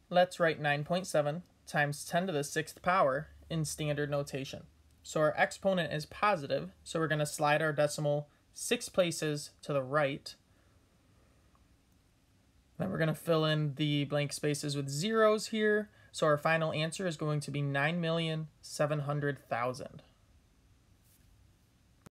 let's write 9.7 times 10 to the 6th power in standard notation. So our exponent is positive, so we're going to slide our decimal 6 places to the right. Then we're going to fill in the blank spaces with zeros here. So our final answer is going to be 9,700,000.